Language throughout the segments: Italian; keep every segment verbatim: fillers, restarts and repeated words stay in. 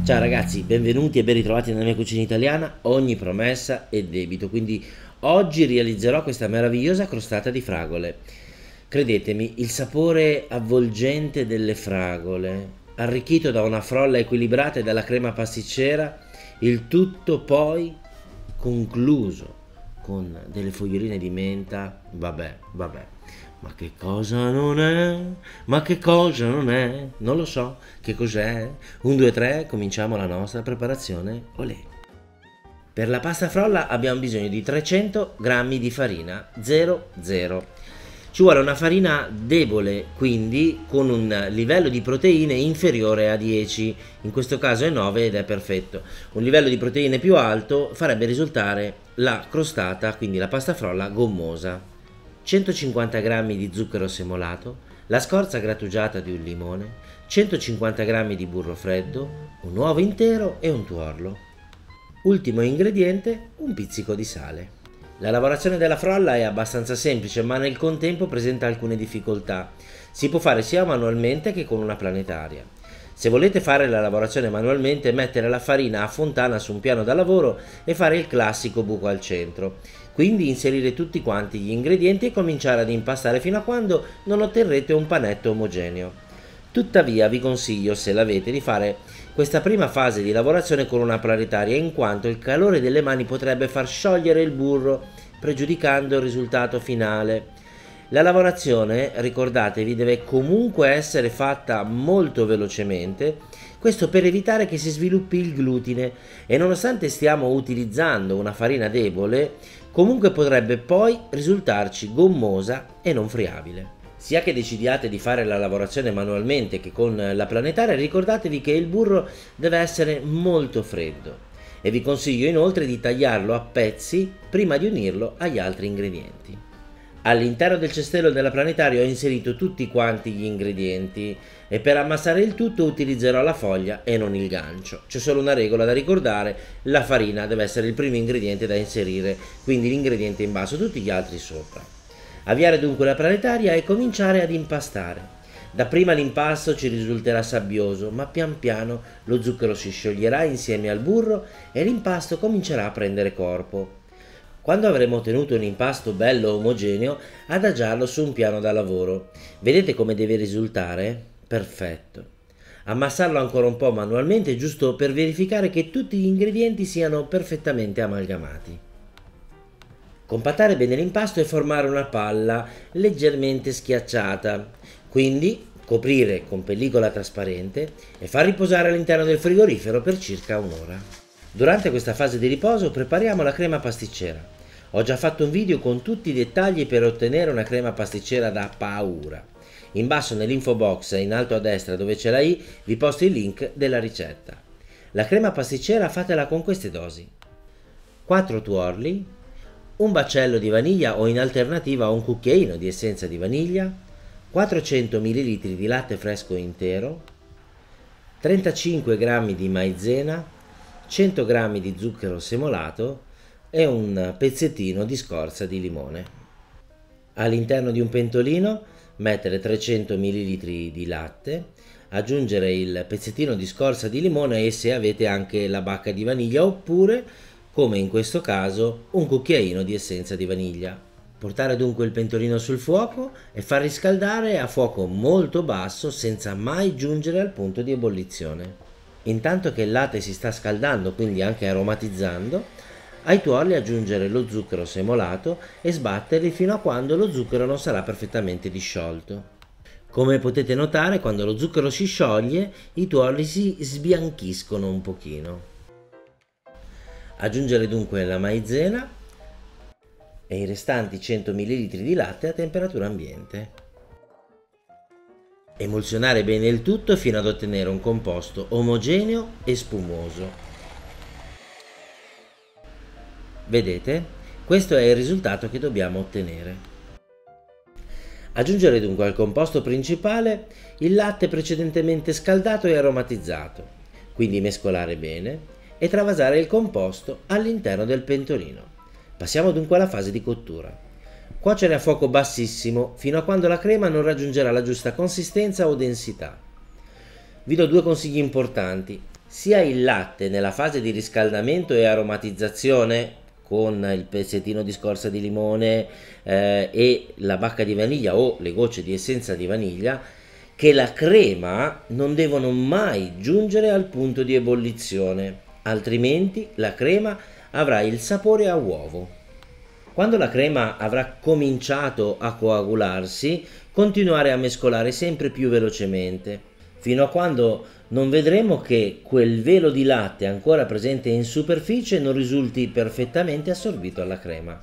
Ciao ragazzi, benvenuti e ben ritrovati nella mia cucina italiana. Ogni promessa è debito, quindi oggi realizzerò questa meravigliosa crostata di fragole. Credetemi, il sapore avvolgente delle fragole, arricchito da una frolla equilibrata e dalla crema pasticcera, il tutto poi concluso con delle foglioline di menta. Vabbè, vabbè. Ma che cosa non è? Ma che cosa non è? Non lo so. Che cos'è? Un, due, tre, cominciamo la nostra preparazione. Olè. Per la pasta frolla abbiamo bisogno di trecento grammi di farina zero zero. Ci vuole una farina debole, quindi con un livello di proteine inferiore a dieci. In questo caso è nove ed è perfetto. Un livello di proteine più alto farebbe risultare la crostata, quindi la pasta frolla, gommosa. centocinquanta grammi di zucchero semolato, la scorza grattugiata di un limone, centocinquanta grammi di burro freddo, un uovo intero e un tuorlo. Ultimo ingrediente, un pizzico di sale. La lavorazione della frolla è abbastanza semplice, ma nel contempo presenta alcune difficoltà. Si può fare sia manualmente che con una planetaria. Se volete fare la lavorazione manualmente, mettere la farina a fontana su un piano da lavoro e fare il classico buco al centro. Quindi inserire tutti quanti gli ingredienti e cominciare ad impastare fino a quando non otterrete un panetto omogeneo. Tuttavia vi consiglio, se l'avete, di fare questa prima fase di lavorazione con una planetaria, in quanto il calore delle mani potrebbe far sciogliere il burro, pregiudicando il risultato finale. La lavorazione, ricordatevi, deve comunque essere fatta molto velocemente, questo per evitare che si sviluppi il glutine, e nonostante stiamo utilizzando una farina debole, comunque potrebbe poi risultarci gommosa e non friabile. Sia che decidiate di fare la lavorazione manualmente che con la planetaria, ricordatevi che il burro deve essere molto freddo e vi consiglio inoltre di tagliarlo a pezzi prima di unirlo agli altri ingredienti. All'interno del cestello della planetaria ho inserito tutti quanti gli ingredienti e per ammassare il tutto utilizzerò la foglia e non il gancio. C'è solo una regola da ricordare: la farina deve essere il primo ingrediente da inserire, quindi l'ingrediente in basso, tutti gli altri sopra. Avviare dunque la planetaria e cominciare ad impastare. Dapprima l'impasto ci risulterà sabbioso, ma pian piano lo zucchero si scioglierà insieme al burro e l'impasto comincerà a prendere corpo. Quando avremo ottenuto un impasto bello omogeneo, adagiarlo su un piano da lavoro. Vedete come deve risultare? Perfetto. Ammassarlo ancora un po' manualmente, giusto per verificare che tutti gli ingredienti siano perfettamente amalgamati. Compattare bene l'impasto e formare una palla leggermente schiacciata. Quindi coprire con pellicola trasparente e far riposare all'interno del frigorifero per circa un'ora. Durante questa fase di riposo prepariamo la crema pasticcera. Ho già fatto un video con tutti i dettagli per ottenere una crema pasticcera da paura. In basso nell'info box e in alto a destra dove c'è la i vi posto il link della ricetta. La crema pasticcera fatela con queste dosi: quattro tuorli, un baccello di vaniglia o in alternativa un cucchiaino di essenza di vaniglia, quattrocento millilitri di latte fresco intero, trentacinque grammi di maizena, cento grammi di zucchero semolato e un pezzettino di scorza di limone. All'interno di un pentolino mettere trecento millilitri di latte, aggiungere il pezzettino di scorza di limone e, se avete, anche la bacca di vaniglia, oppure, come in questo caso, un cucchiaino di essenza di vaniglia. Portare dunque il pentolino sul fuoco e far riscaldare a fuoco molto basso senza mai giungere al punto di ebollizione. Intanto che il latte si sta scaldando, quindi anche aromatizzando, ai tuorli aggiungere lo zucchero semolato e sbatterli fino a quando lo zucchero non sarà perfettamente disciolto. Come potete notare, quando lo zucchero si scioglie, i tuorli si sbianchiscono un pochino. Aggiungere dunque la maizena e i restanti cento millilitri di latte a temperatura ambiente. Emulsionare bene il tutto fino ad ottenere un composto omogeneo e spumoso. Vedete? Questo è il risultato che dobbiamo ottenere. Aggiungere dunque al composto principale il latte precedentemente scaldato e aromatizzato, quindi mescolare bene e travasare il composto all'interno del pentolino. Passiamo dunque alla fase di cottura. Cuocere a fuoco bassissimo fino a quando la crema non raggiungerà la giusta consistenza o densità. Vi do due consigli importanti. sia il latte nella fase di riscaldamento e aromatizzazione con il pezzettino di scorza di limone eh, e la bacca di vaniglia o le gocce di essenza di vaniglia, che la crema non devono mai giungere al punto di ebollizione, altrimenti la crema avrà il sapore a uovo. Quando la crema avrà cominciato a coagularsi, continuare a mescolare sempre più velocemente, fino a quando non vedremo che quel velo di latte ancora presente in superficie non risulti perfettamente assorbito alla crema.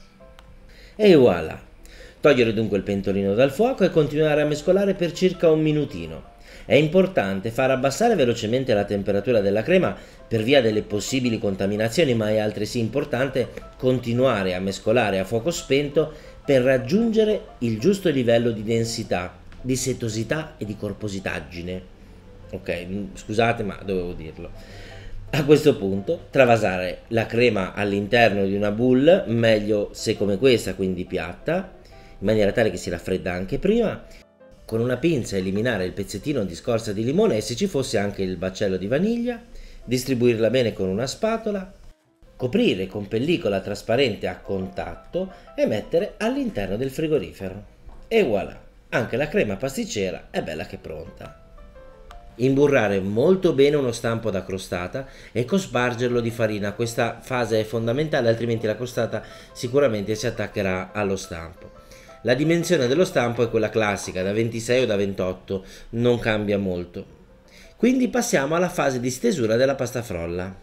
E voilà! Togliere dunque il pentolino dal fuoco e continuare a mescolare per circa un minutino. È importante far abbassare velocemente la temperatura della crema per via delle possibili contaminazioni, ma è altresì importante continuare a mescolare a fuoco spento per raggiungere il giusto livello di densità, di setosità e di corpositaggine. Ok, scusate, ma dovevo dirlo. A questo punto travasare la crema all'interno di una boule, meglio se come questa, quindi piatta, in maniera tale che si raffredda anche prima. Con una pinza eliminare il pezzettino di scorza di limone e se ci fosse anche il baccello di vaniglia, distribuirla bene con una spatola, coprire con pellicola trasparente a contatto e mettere all'interno del frigorifero. E voilà, anche la crema pasticcera è bella che pronta. Imburrare molto bene uno stampo da crostata e cospargerlo di farina. Questa fase è fondamentale, altrimenti la crostata sicuramente si attaccherà allo stampo. La dimensione dello stampo è quella classica, da ventisei o da ventotto, non cambia molto. Quindi passiamo alla fase di stesura della pasta frolla.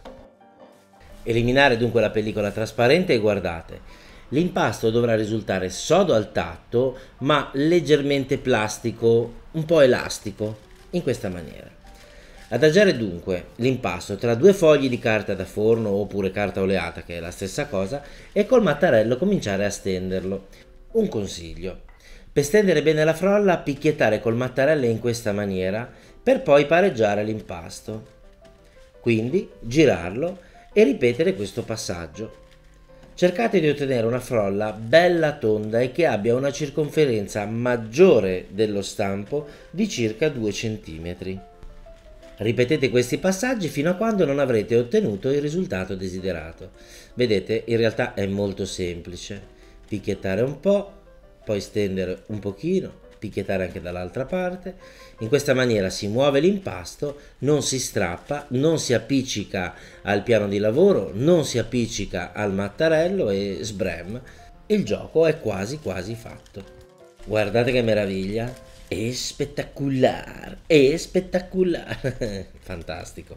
Eliminare dunque la pellicola trasparente e guardate, l'impasto dovrà risultare sodo al tatto ma leggermente plastico, un po' elastico, in questa maniera. Adagiare dunque l'impasto tra due fogli di carta da forno oppure carta oleata, che è la stessa cosa, e col mattarello cominciare a stenderlo. Un consiglio: per stendere bene la frolla, picchiettare col mattarello in questa maniera per poi pareggiare l'impasto. Quindi girarlo e ripetere questo passaggio. Cercate di ottenere una frolla bella tonda e che abbia una circonferenza maggiore dello stampo di circa due centimetri. Ripetete questi passaggi fino a quando non avrete ottenuto il risultato desiderato. Vedete, in realtà è molto semplice. Picchiettare un po', poi stendere un pochino, picchiettare anche dall'altra parte. In questa maniera si muove l'impasto, non si strappa, non si appiccica al piano di lavoro, non si appiccica al mattarello e sbrem, il gioco è quasi quasi fatto. Guardate che meraviglia! È spettacolare! È spettacolare! Fantastico!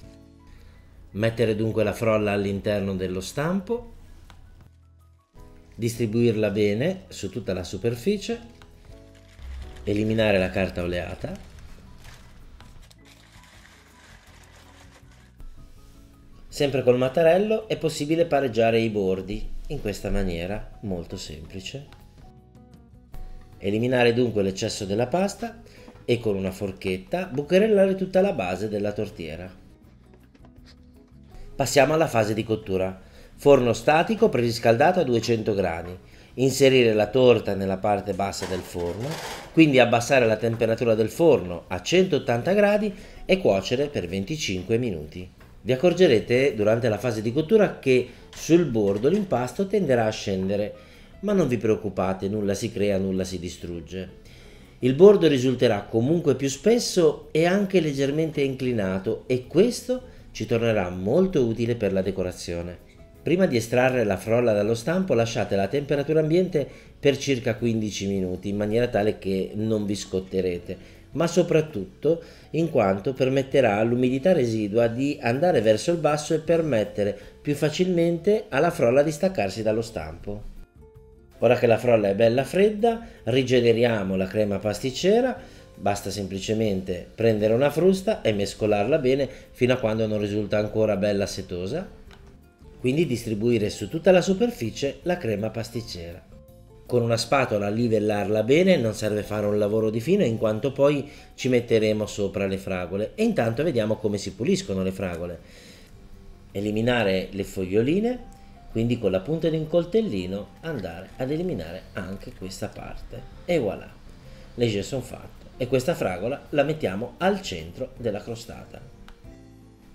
Mettere dunque la frolla all'interno dello stampo, distribuirla bene su tutta la superficie, eliminare la carta oleata, sempre col mattarello è possibile pareggiare i bordi in questa maniera molto semplice. Eliminare dunque l'eccesso della pasta e con una forchetta bucherellare tutta la base della tortiera. Passiamo alla fase di cottura. Forno statico preriscaldato a duecento gradi. Inserire la torta nella parte bassa del forno, quindi abbassare la temperatura del forno a centottanta gradi e cuocere per venticinque minuti. Vi accorgerete durante la fase di cottura che sul bordo l'impasto tenderà a scendere, ma non vi preoccupate, nulla si crea, nulla si distrugge. Il bordo risulterà comunque più spesso e anche leggermente inclinato e questo ci tornerà molto utile per la decorazione. Prima di estrarre la frolla dallo stampo lasciatela a temperatura ambiente per circa quindici minuti in maniera tale che non vi scotterete, ma soprattutto in quanto permetterà all'umidità residua di andare verso il basso e permettere più facilmente alla frolla di staccarsi dallo stampo. Ora che la frolla è bella fredda, rigeneriamo la crema pasticcera, basta semplicemente prendere una frusta e mescolarla bene fino a quando non risulta ancora bella setosa. Quindi distribuire su tutta la superficie la crema pasticcera. Con una spatola livellarla bene, non serve fare un lavoro di fino in quanto poi ci metteremo sopra le fragole e intanto vediamo come si puliscono le fragole. Eliminare le foglioline, quindi con la punta di un coltellino andare ad eliminare anche questa parte e voilà, le jeux sono fatte e questa fragola la mettiamo al centro della crostata.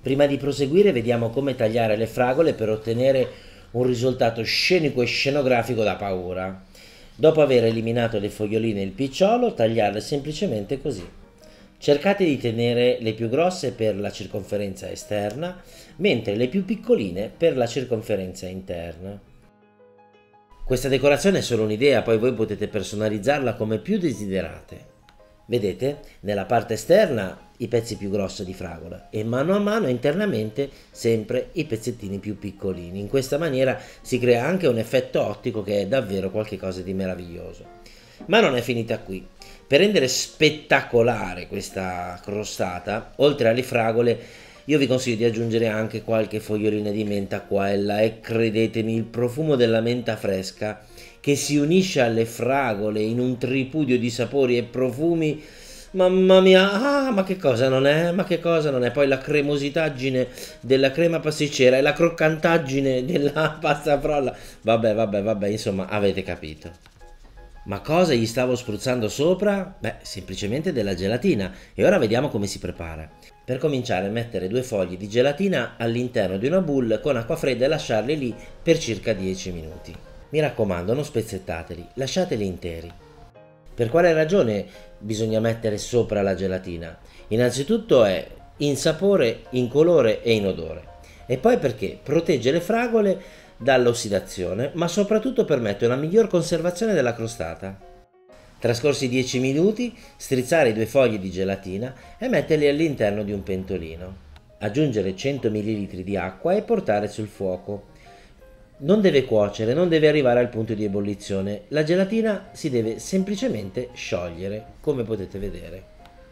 Prima di proseguire vediamo come tagliare le fragole per ottenere un risultato scenico e scenografico da paura. Dopo aver eliminato le foglioline e il picciolo, tagliarle semplicemente così. Cercate di tenere le più grosse per la circonferenza esterna, mentre le più piccoline per la circonferenza interna. Questa decorazione è solo un'idea, poi voi potete personalizzarla come più desiderate. Vedete, nella parte esterna i pezzi più grossi di fragola e mano a mano internamente sempre i pezzettini più piccolini. In questa maniera si crea anche un effetto ottico che è davvero qualcosa di meraviglioso. Ma non è finita qui. Per rendere spettacolare questa crostata, oltre alle fragole, io vi consiglio di aggiungere anche qualche fogliolina di menta qua e là, e credetemi, il profumo della menta fresca che si unisce alle fragole in un tripudio di sapori e profumi, mamma mia, ah, ma che cosa non è, ma che cosa non è, poi la cremositaggine della crema pasticcera e la croccantaggine della pasta frolla, vabbè, vabbè, vabbè, insomma, avete capito. Ma cosa gli stavo spruzzando sopra? Beh, semplicemente della gelatina, e ora vediamo come si prepara. Per cominciare, mettere due fogli di gelatina all'interno di una boule con acqua fredda e lasciarli lì per circa dieci minuti. Mi raccomando, non spezzettateli, lasciateli interi. Per quale ragione bisogna mettere sopra la gelatina? Innanzitutto è in sapore, in colore e in odore. E poi perché protegge le fragole dall'ossidazione, ma soprattutto permette una miglior conservazione della crostata. Trascorsi dieci minuti, strizzare i due fogli di gelatina e metterli all'interno di un pentolino. Aggiungere cento millilitri di acqua e portare sul fuoco. Non deve cuocere, non deve arrivare al punto di ebollizione, la gelatina si deve semplicemente sciogliere, come potete vedere.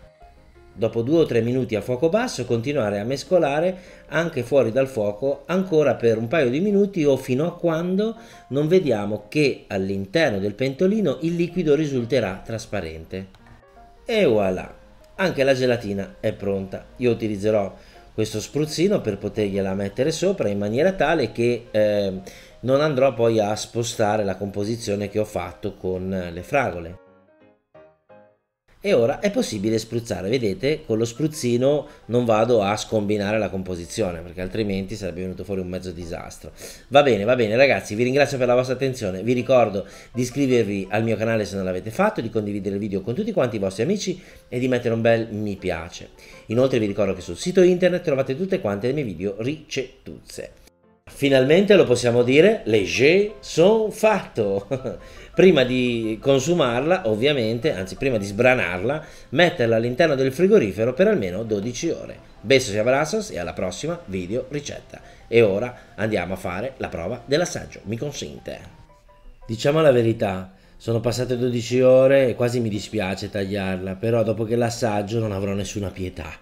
Dopo due o tre minuti a fuoco basso continuare a mescolare anche fuori dal fuoco ancora per un paio di minuti o fino a quando non vediamo che all'interno del pentolino il liquido risulterà trasparente. E voilà, anche la gelatina è pronta. Io utilizzerò questo spruzzino per potergliela mettere sopra in maniera tale che eh, non andrò poi a spostare la composizione che ho fatto con le fragole. E ora è possibile spruzzare, vedete, con lo spruzzino non vado a scombinare la composizione perché altrimenti sarebbe venuto fuori un mezzo disastro. Va bene, va bene ragazzi, vi ringrazio per la vostra attenzione, vi ricordo di iscrivervi al mio canale se non l'avete fatto, di condividere il video con tutti quanti i vostri amici e di mettere un bel mi piace. Inoltre vi ricordo che sul sito internet trovate tutte quante le mie video ricetuzze. Finalmente lo possiamo dire, les jeux sont fatto. Prima di consumarla, ovviamente, anzi prima di sbranarla, metterla all'interno del frigorifero per almeno dodici ore. Besos e abbraccios e alla prossima video ricetta. E ora andiamo a fare la prova dell'assaggio, mi consente? Diciamo la verità, sono passate dodici ore e quasi mi dispiace tagliarla, però dopo che l'assaggio non avrò nessuna pietà.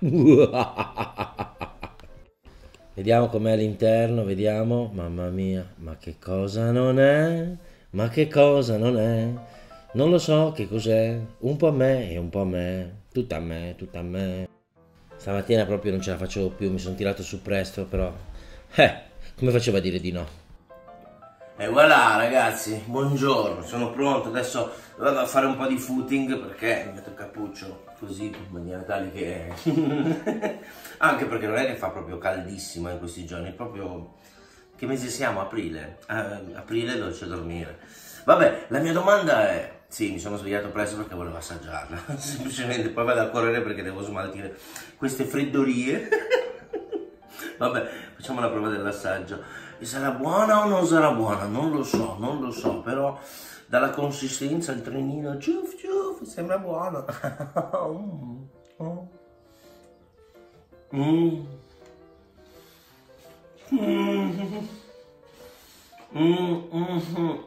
Vediamo com'è all'interno, vediamo, mamma mia, ma che cosa non è? Ma che cosa non è? Non lo so che cos'è, un po' a me e un po' a me, tutta a me, tutta a me. Stamattina proprio non ce la facevo più, mi sono tirato su presto, però, eh, come facevo a dire di no? E voilà ragazzi, buongiorno, sono pronto, adesso vado a fare un po' di footing perché mi metto il cappuccio così in maniera tale che anche perché non è che fa proprio caldissimo in questi giorni, proprio che mese siamo? Aprile, eh, aprile dolce dormire. Vabbè, la mia domanda è, sì, mi sono svegliato presto perché volevo assaggiarla, semplicemente poi vado a correre perché devo smaltire queste freddorie. Vabbè, facciamo la prova dell'assaggio. Sarà buona o non sarà buona? Non lo so, non lo so, però dalla consistenza il trenino ciuf ciuf sembra buono. mm. Mm. Mm. Mm.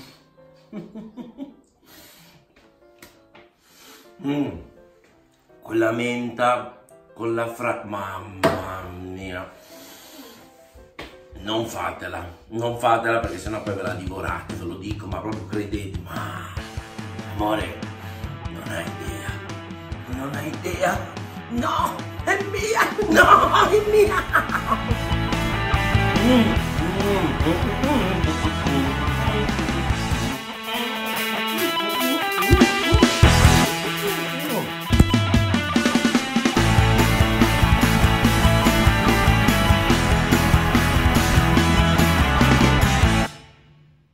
Mm. Quella menta con la fra... mamma mia. Non fatela, non fatela perché sennò poi ve la divorate, ve lo dico, ma proprio credete, ma amore, non hai idea, non hai idea, no, è mia, no, è mia. Mm, mm, mm, mm, mm.